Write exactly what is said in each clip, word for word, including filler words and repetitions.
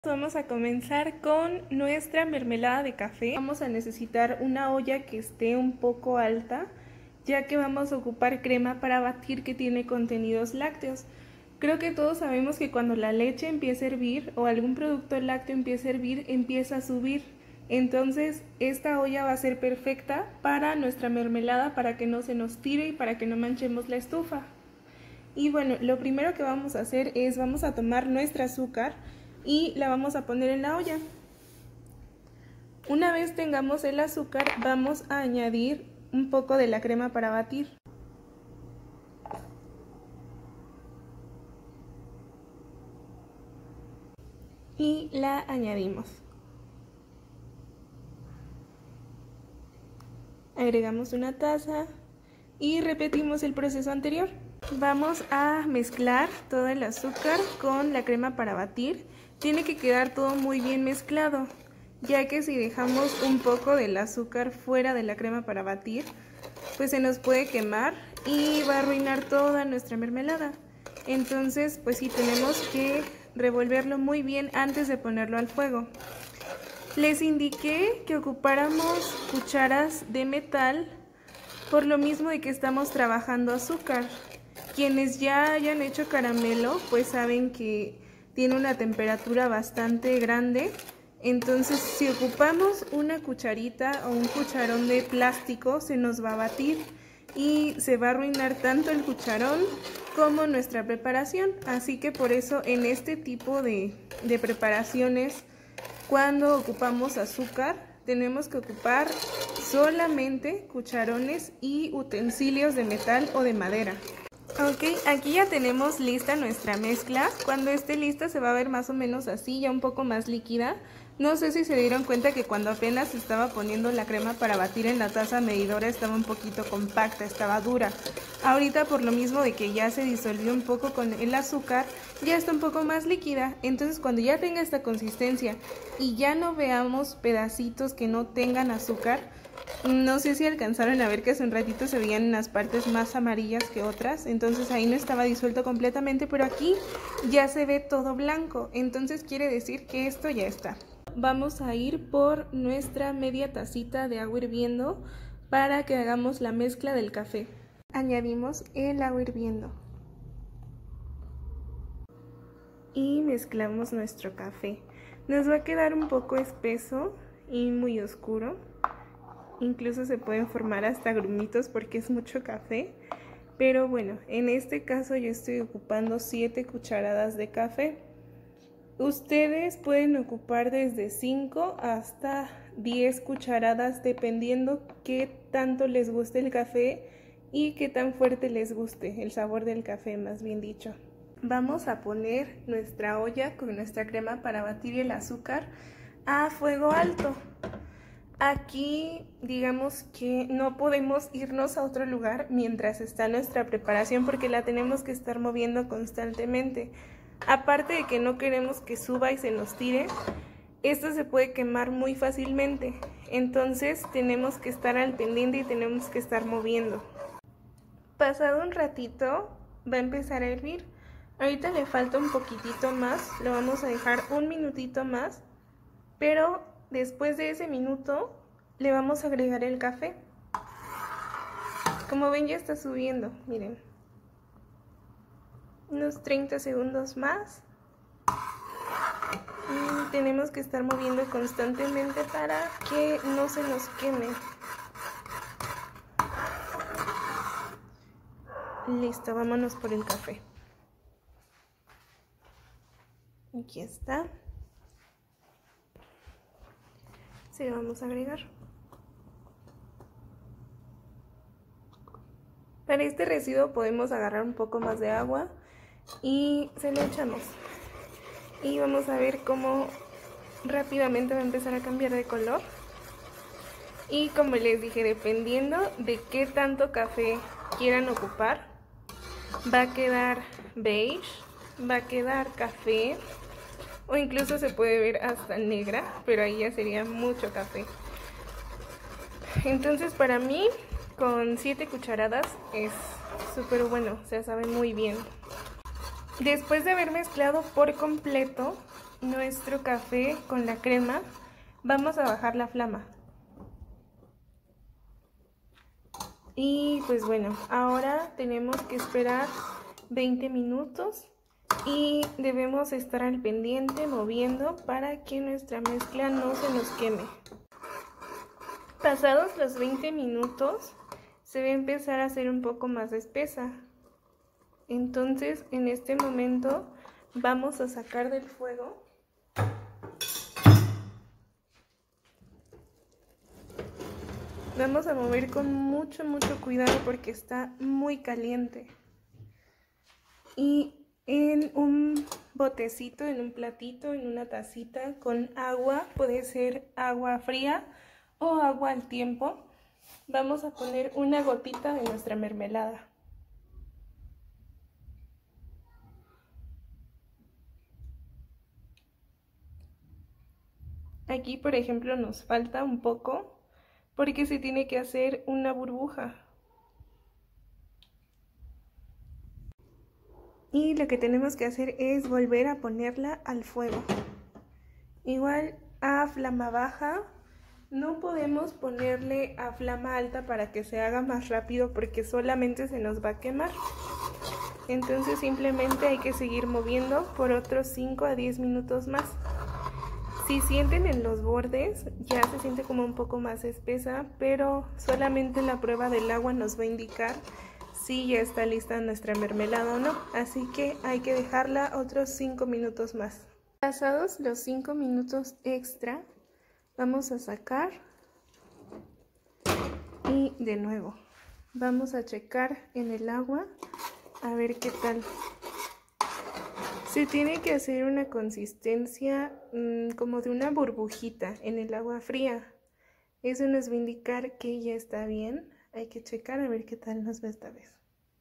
Vamos a comenzar con nuestra mermelada de café. Vamos a necesitar una olla que esté un poco alta, ya que vamos a ocupar crema para batir que tiene contenidos lácteos. Creo que todos sabemos que cuando la leche empieza a hervir o algún producto lácteo empieza a hervir, empieza a subir. Entonces esta olla va a ser perfecta para nuestra mermelada, para que no se nos tire y para que no manchemos la estufa. Y bueno, lo primero que vamos a hacer es vamos a tomar nuestra azúcar y la vamos a poner en la olla. Una vez tengamos el azúcar, vamos a añadir un poco de la crema para batir. Y la añadimos. Agregamos una taza y repetimos el proceso anterior. Vamos a mezclar todo el azúcar con la crema para batir. Tiene que quedar todo muy bien mezclado, ya que si dejamos un poco del azúcar fuera de la crema para batir, pues se nos puede quemar y va a arruinar toda nuestra mermelada. Entonces, pues sí, tenemos que revolverlo muy bien antes de ponerlo al fuego. Les indiqué que ocupáramos cucharas de metal, por lo mismo de que estamos trabajando azúcar. Quienes ya hayan hecho caramelo, pues saben que tiene una temperatura bastante grande, entonces si ocupamos una cucharita o un cucharón de plástico se nos va a batir y se va a arruinar tanto el cucharón como nuestra preparación. Así que por eso en este tipo de, de preparaciones, cuando ocupamos azúcar, tenemos que ocupar solamente cucharones y utensilios de metal o de madera. Ok, aquí ya tenemos lista nuestra mezcla. Cuando esté lista se va a ver más o menos así, ya un poco más líquida. No sé si se dieron cuenta que cuando apenas estaba poniendo la crema para batir en la taza medidora estaba un poquito compacta, estaba dura. Ahorita por lo mismo de que ya se disolvió un poco con el azúcar, ya está un poco más líquida. Entonces cuando ya tenga esta consistencia y ya no veamos pedacitos que no tengan azúcar, no sé si alcanzaron a ver que hace un ratito se veían unas partes más amarillas que otras, entonces ahí no estaba disuelto completamente, pero aquí ya se ve todo blanco, entonces quiere decir que esto ya está. Vamos a ir por nuestra media tacita de agua hirviendo para que hagamos la mezcla del café. Añadimos el agua hirviendo y mezclamos nuestro café. Nos va a quedar un poco espeso y muy oscuro. Incluso se pueden formar hasta grumitos porque es mucho café. Pero bueno, en este caso yo estoy ocupando siete cucharadas de café. Ustedes pueden ocupar desde cinco hasta diez cucharadas dependiendo qué tanto les guste el café y qué tan fuerte les guste el sabor del café, más bien dicho. Vamos a poner nuestra olla con nuestra crema para batir el azúcar a fuego alto. Aquí digamos que no podemos irnos a otro lugar mientras está nuestra preparación porque la tenemos que estar moviendo constantemente. Aparte de que no queremos que suba y se nos tire, esto se puede quemar muy fácilmente. Entonces tenemos que estar al pendiente y tenemos que estar moviendo. Pasado un ratito va a empezar a hervir. Ahorita le falta un poquitito más, lo vamos a dejar un minutito más, pero después de ese minuto le vamos a agregar el café. Como ven ya está subiendo, miren. Unos treinta segundos más. Y tenemos que estar moviendo constantemente para que no se nos queme. Listo, vámonos por el café. Aquí está. Se lo vamos a agregar. Para este residuo podemos agarrar un poco más de agua y se lo echamos. Y vamos a ver cómo rápidamente va a empezar a cambiar de color. Y como les dije, dependiendo de qué tanto café quieran ocupar, va a quedar beige, va a quedar café, o incluso se puede ver hasta negra, pero ahí ya sería mucho café. Entonces para mí con siete cucharadas es súper bueno, o sea, sabe muy bien. Después de haber mezclado por completo, nuestro café con la crema, vamos a bajar la flama. Y pues bueno, ahora tenemos que esperar veinte minutos y debemos estar al pendiente moviendo para que nuestra mezcla no se nos queme. Pasados los veinte minutos se va a empezar a hacer un poco más espesa. Entonces en este momento vamos a sacar del fuego. Vamos a mover con mucho, mucho cuidado porque está muy caliente. Y en un botecito, en un platito, en una tacita con agua, puede ser agua fría o agua al tiempo, vamos a poner una gotita de nuestra mermelada. Aquí, por ejemplo, nos falta un poco porque se tiene que hacer una burbuja. Y lo que tenemos que hacer es volver a ponerla al fuego. Igual a flama baja, no podemos ponerle a flama alta para que se haga más rápido porque solamente se nos va a quemar. Entonces simplemente hay que seguir moviendo por otros cinco a diez minutos más. Si sienten en los bordes, ya se siente como un poco más espesa, pero solamente la prueba del agua nos va a indicar si ya está lista nuestra mermelada o no. Así que hay que dejarla otros cinco minutos más. Pasados los cinco minutos extra, vamos a sacar y de nuevo vamos a checar en el agua a ver qué tal. Se tiene que hacer una consistencia mmm, como de una burbujita en el agua fría. Eso nos va a indicar que ya está bien. Hay que checar a ver qué tal nos va esta vez.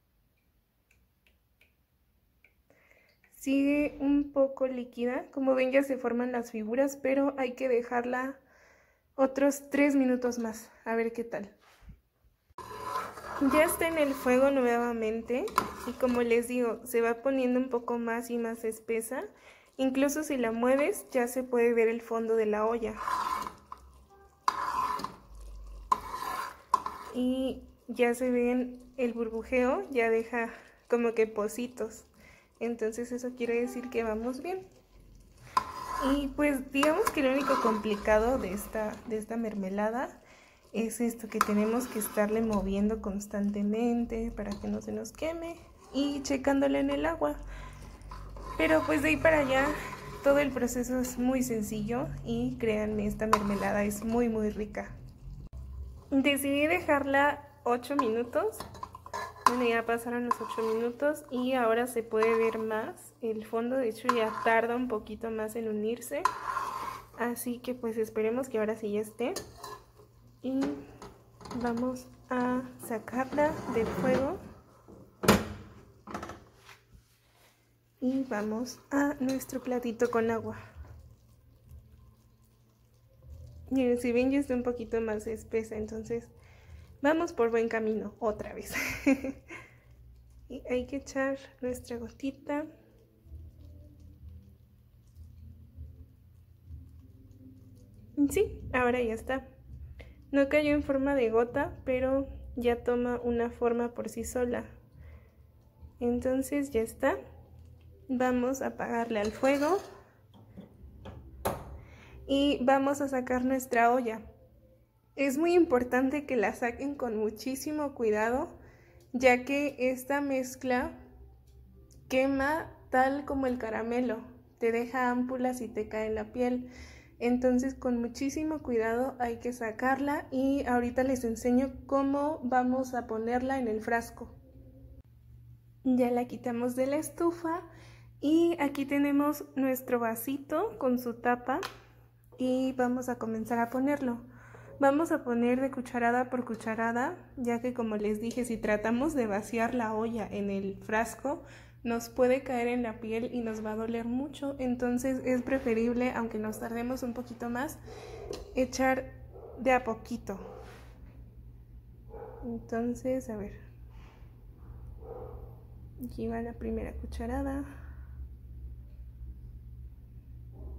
Sigue un poco líquida. Como ven, ya se forman las figuras, pero hay que dejarla otros tres minutos más. A ver qué tal. Ya está en el fuego nuevamente y como les digo, se va poniendo un poco más y más espesa. Incluso si la mueves ya se puede ver el fondo de la olla. Y ya se ven el burbujeo, ya deja como que pocitos. Entonces eso quiere decir que vamos bien. Y pues digamos que lo único complicado de esta, de esta mermelada es esto, que tenemos que estarle moviendo constantemente para que no se nos queme y checándole en el agua. Pero pues de ahí para allá todo el proceso es muy sencillo y créanme, esta mermelada es muy muy rica. Decidí dejarla ocho minutos. Bueno, ya pasaron los ocho minutos y ahora se puede ver más el fondo. De hecho ya tarda un poquito más en unirse, así que pues esperemos que ahora sí ya esté. Y vamos a sacarla del fuego y vamos a nuestro platito con agua. Miren, si ven ya está un poquito más espesa, entonces vamos por buen camino otra vez. Y hay que echar nuestra gotita. Sí, ahora ya está. No cayó en forma de gota, pero ya toma una forma por sí sola. Entonces ya está. Vamos a apagarle al fuego. Y vamos a sacar nuestra olla. Es muy importante que la saquen con muchísimo cuidado, ya que esta mezcla quema tal como el caramelo. Te deja ámpulas y te cae en la piel. Entonces con muchísimo cuidado hay que sacarla y ahorita les enseño cómo vamos a ponerla en el frasco. Ya la quitamos de la estufa y aquí tenemos nuestro vasito con su tapa y vamos a comenzar a ponerlo. Vamos a poner de cucharada por cucharada, ya que como les dije, si tratamos de vaciar la olla en el frasco, nos puede caer en la piel y nos va a doler mucho. Entonces es preferible, aunque nos tardemos un poquito más, echar de a poquito. Entonces, a ver, aquí va la primera cucharada.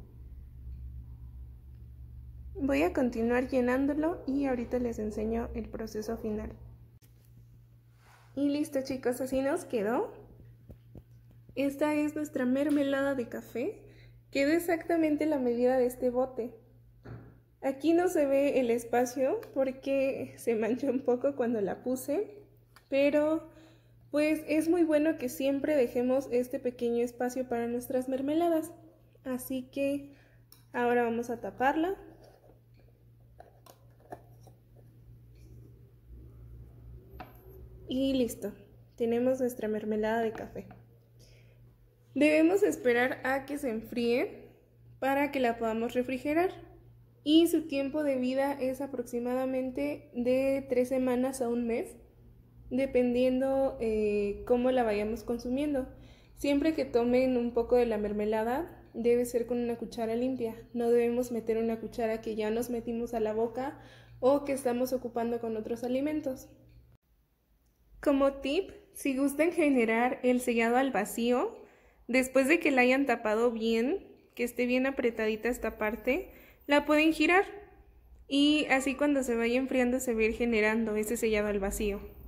Voy a continuar llenándolo y ahorita les enseño el proceso final. Y listo chicos, así nos quedó. Esta es nuestra mermelada de café. Quedó exactamente la medida de este bote. Aquí no se ve el espacio porque se manchó un poco cuando la puse, pero pues es muy bueno que siempre dejemos este pequeño espacio para nuestras mermeladas. Así que ahora vamos a taparla. Y listo, tenemos nuestra mermelada de café. Debemos esperar a que se enfríe para que la podamos refrigerar. Y su tiempo de vida es aproximadamente de tres semanas a un mes, dependiendo eh, cómo la vayamos consumiendo. Siempre que tomen un poco de la mermelada, debe ser con una cuchara limpia. No debemos meter una cuchara que ya nos metimos a la boca o que estamos ocupando con otros alimentos. Como tip, si gustan generar el sellado al vacío, después de que la hayan tapado bien, que esté bien apretadita esta parte, la pueden girar y así cuando se vaya enfriando se va a ir generando ese sellado al vacío.